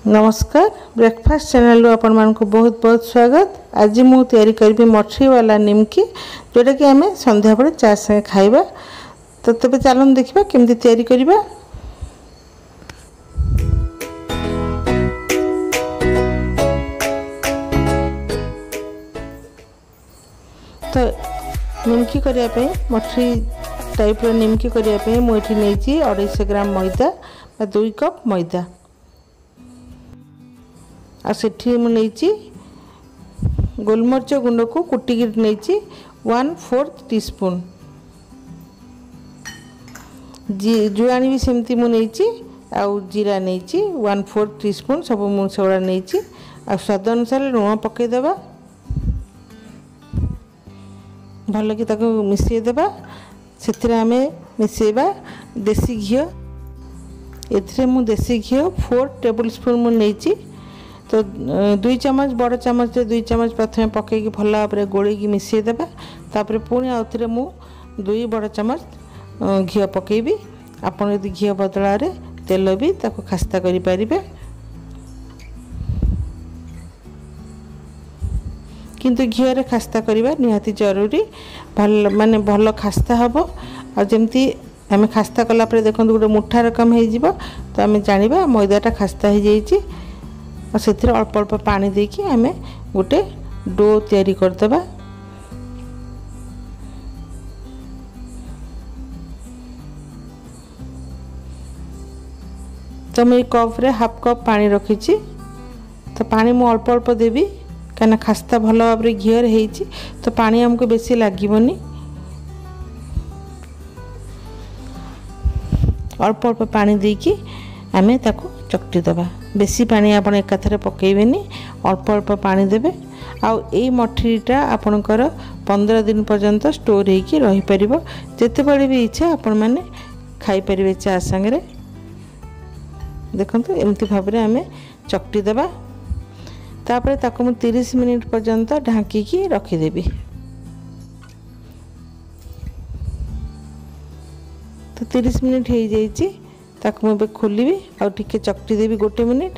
नमस्कार breakfast channel आपण मानक बहुत बहुत स्वागत। आज मु तैयारी करी मछली वाला निमकी जोटा कि आम संध्या बेले चा संगे खाइबा। तो तबे चलन देखिबा केमती तैयारी करिबा। तो निमकी करिया पे मछली टाइप रो निमकी करिया पे मु एठी नेची 250 ग्राम मैदा बा 2 कप मैदा आ सेठी मु नेची गोलमरिच गुंड को कुटिकी नेची 1/4 टीस्पून जुआनी भी सेमती मु नेची आ जीरा नेची 1/4 टीस्पून सब मु सेवड़ा नेची आ स्वाद अनुसार लुण पके देबा भल कि ताको मिसई देबा। सेथिरे आमे मिसेबा देसी घी एथिरे मु देसी घी 4 टेबल स्पून मु नेची। तो 2 चम्मच बड़ चम्मच 2 चम्मच प्रथम पकई भल भाव गोल की मिसई देबा। तापर पुणी आउथरे मु 2 बड़ चम्मच घी पकेबी। आपन यदि घी बदला रे तेल भी ताको खस्ता करि परिबे, किंतु घी रे खस्ता करबा निहाती जरूरी। भल माने भल खस्ता हबो आ जेमती आमे खस्ता कला पर देखो गोटे मुठा रकम हो जिवो। तो आमे जानिबा मैदाटा खस्ता हो जाइछि और सेथिरे अल्प अल्प पानी देकी आमे गोटे डो तैयारी करदबा। तो मैं कप रे हाफ कप पानी रखी। तो पानी मु अल्प अल्प देवी कहीं खस्ता भल भाव घी होइछि। तो पानी हमको बेसी लागबनी, अल्प अल्प पानी देकी आमे ताको चकटी दबा। बेसी पानी आपण एकाथरे पकेइबेनी, अल्प अल्प पानी देबे। आउ एई मठरीटा आपणकर 15 दिन पर्यंत स्टोर होइकी रही परिबो। जेते बड़े भी इच्छा आपण माने खाई परिबे चा संगे। देखंतु एमती भाबरे आमे चकटी दबा। तापर ताको मु 30 मिनिट पर्यंत ढांकी की रखी देबी। तो 30 मिनिट हो जाइए। ताको मुझे खोलि आ टिके चकटी देवी 1 मिनिट।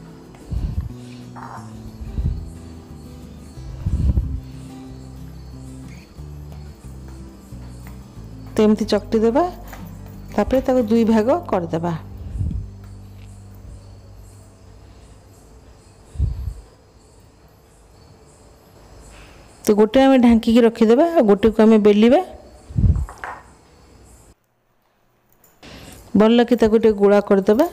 तो एमती चकटी देबा। तापर ताको 2 भाग कर देबा। तो गोटे आमे ढांकी की रखी देबा आ गोटे को आमे बेलिबा। भल कि ताको गुड़ा कर देबा।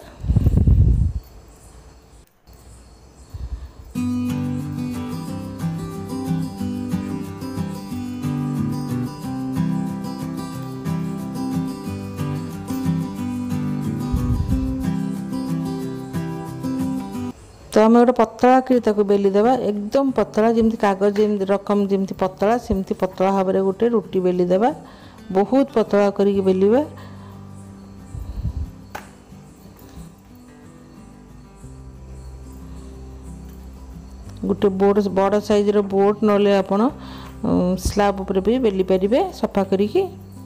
तो आम गोटे पतला कि बेली देबा, एकदम पतला जमी कागज जमी रकम जमी पतला सेमती पतला भाव में गोटे रुटी बेली देबा। बहुत पतला करिक बेलिबा। गोटे बोर्ड बड़ साइज रो बोर्ड नले आपण स्लैब ऊपर भी बेली परिबे सफा करिकी।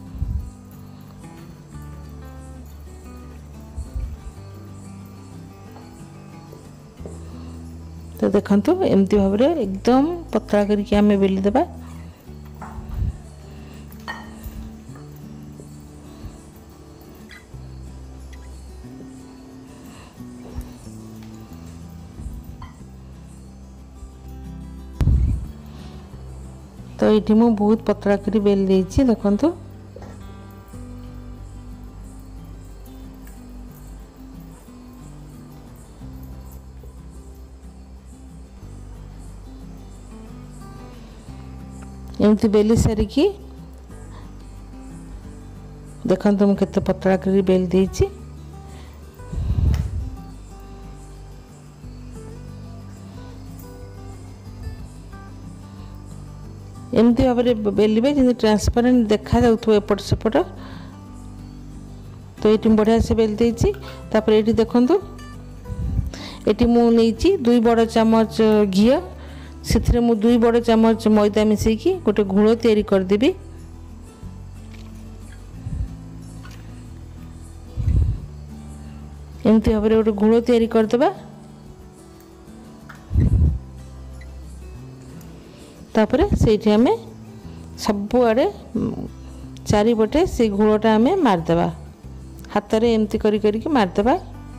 तो देखंतु एमती भाव में एकदम पतला करके आमे बेली देबा। तो ये मु बहुत पतला करी बेल देछि। देखंतु एमती बेली सारिकी देखंतु मु केते पतला करी बेल देछि। एमती भाव में बेलिबे जमी ट्रांसपेरेंट देखा जाउथो एपट सेपट। तो ये बढ़िया से बेल देछि। तापर ये देखंतु ये मु नेछि 2 बड़ चम्मच घी से मु 2 बड़ चम्मच मैदा मिसेकी गोटे घोल तैयारी कर देबी। एमती भाव में गोटे घोल तैयारी करदेबा। तापरे सेठी आमे सबु आड़े चारिपटे से घोलटा आमे मारदेबा हाथ रे एमती करी करी के मारदेबा।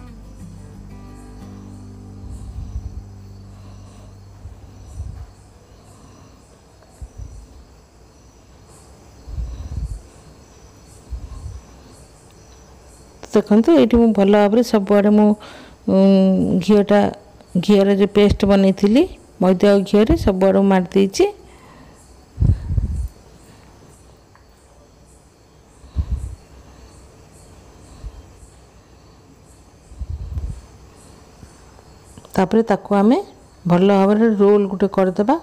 देखो ये भल भाव सब आड़े मु घीर जो पेस्ट बनी मैदा और घी सब आड़ मारदे। तापरे ताको आमे भल भाव रोल गुटे करदेबा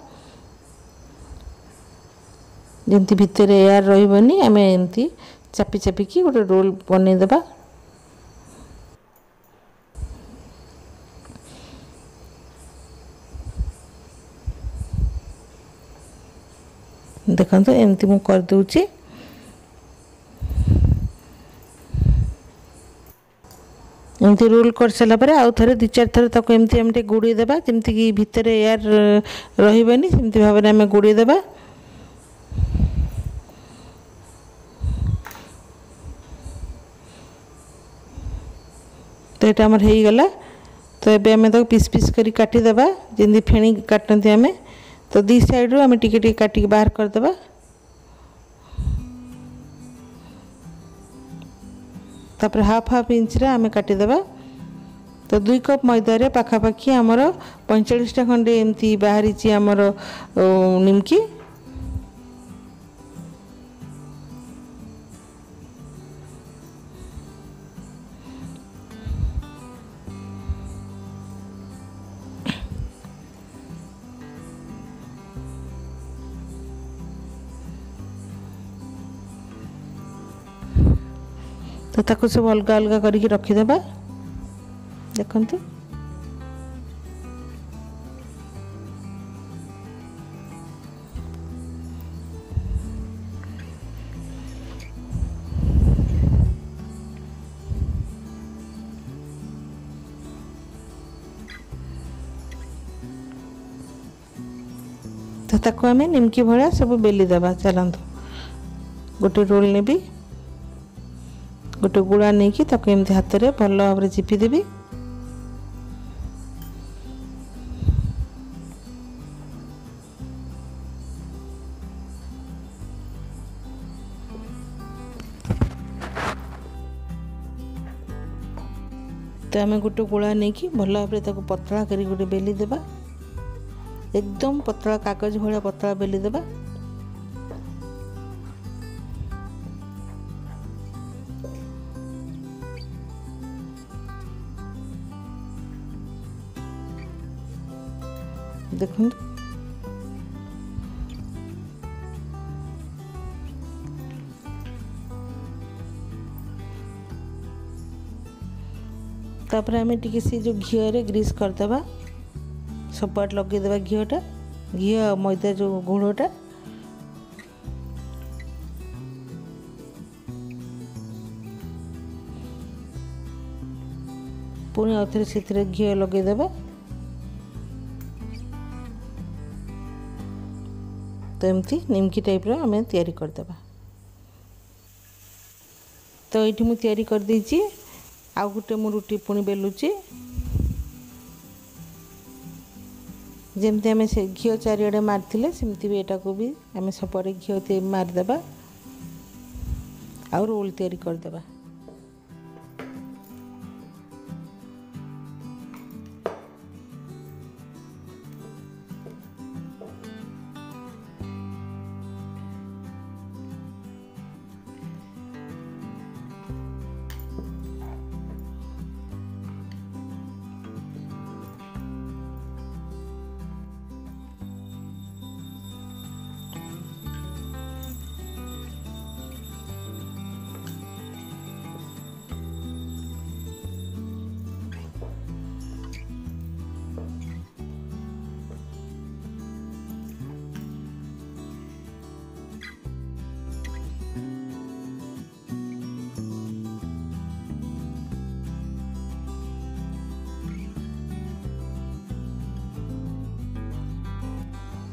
जमती भितर एयर रही आम एमती चापी चापिकी गोटे रोल बनईदेबा। देखो एमती मु कर दूची एमती रोल कर सारा पर आउ थे 2-4 थर तक एमती आम गुड़ी देबा जमती कि भितर एयर रही सेमती भाव में आम गुड़ी देबा। तो यहाँ आमर हो गला। तो ये आम पीस पीस करी काटिदेबा जमी फेणी काटती आम। तो दी साइड रू आम टिके टिके काटिक बाहर करदेबा। तापर हाफ इंच रे आम काटिदेबा। तो 2 कप मैदा रे पाखापाखी आमर 45टा खंडे एमती बाहरी आमर निमकी। तो ताको सब अलग अलग करके रखीदेबा। देखंतु तो ताको आमे निमकी भलिया सब बेली देबा। चलंतु गोटे रोल नेबी गोटे गुड़ा नहीं कि ताको एमती हाथ रे भल भाव चिपी देबी। तो आम गोटे गुड़ा नहीं कि भल भाव ताको पतला करी गोटे बेली देबा। एकदम पतला कागज भाया पतला बेली देबा। देखो तापर आम टी से जो घी रे ग्रीस करदेबा सब आड़ लगेदेबा घीटा घी मैदा जो गुड़टा। पुणी आउे से घी लगेदेबा। तो एमती निमकी टाइप रो आम तैयारी करदेबा। तो ये मुझे तैयारी कर देछि। आउ गोटे मु रुटी पुणी बेलुची जमती आम से घी चारिड़े मारथिले सेमती भी एटा को भी आम सबरे घी मारदेबा आउ रोल तैयारी करदेबा।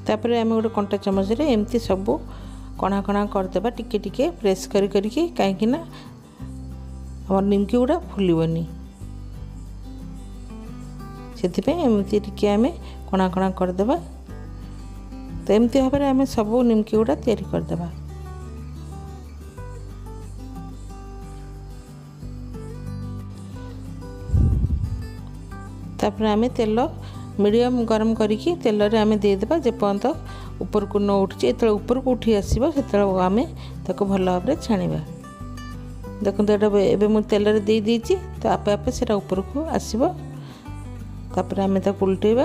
तापर आम गोटे कंटा चामच एमती सब कणा कणा करदे टिके टिके प्रेस करी कहीं आम निमकी गुड़ा फुलबनी से एमती टिके आम कणा कणा करदे। तो एमती भाव में आम सब निमकी गुड़ा तैयारी करदे। तापर आम तेल मीडियम गरम करके तेल रे आम देदेबा जेपर्यंत ऊपर को न उठी जो ऊपर को उठी आसो से आम ताको भल भाव में छाणीबा। देखो ये मुझे तेल रे दे देछि तो आपे आपे सेटा ऊपर को आसीबो। तापर आम ताको उल्टेबा।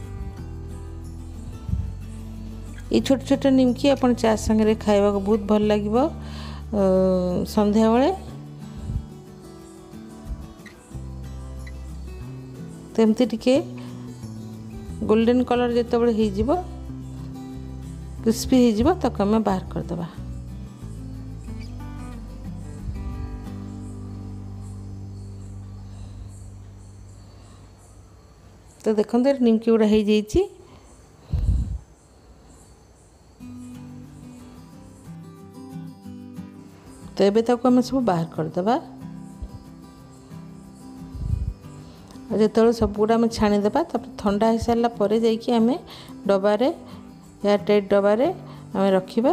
ये छोट छोट निमकी अपन चा संगे खाइबा को बहुत भल लागिबो संध्या बेले। तो एमती टिके गोल्डन कलर जिते बड़े हो क्रिस्पी हो ताको आम बाहर करदबा। तो देखो निमकी गुड़ा हो जाइए। तो ये ताको आम सब बाहर करदबा। जो सब गुड़ा आम छाणीदेबा ठंडा हो सारा पर जामें डबारे एयर टाइट डबारे आम रखा।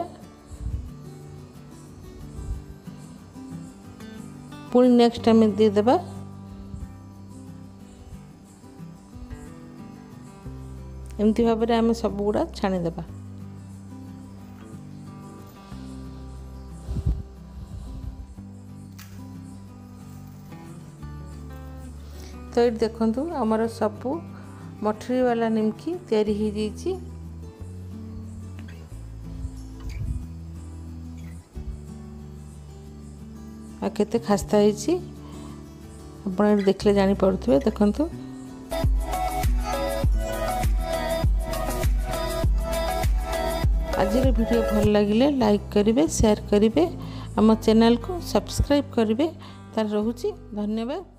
पुणी नेक्स्ट आम देदेबा। एमती भाव में आम सब गुड़ा छाणीदेबा। तो ये देखु आमर सब मठरी वाला निमकी तैयारी हो जाइए। केते खास्ता होइछि आपण देखले जानी पड़ुथिबे। देखंतु आज वीडियो भल लगिले लाइक करिवे शेयर करिवे आम चैनल को सब्सक्राइब करिवे। तार रहुछि धन्यवाद।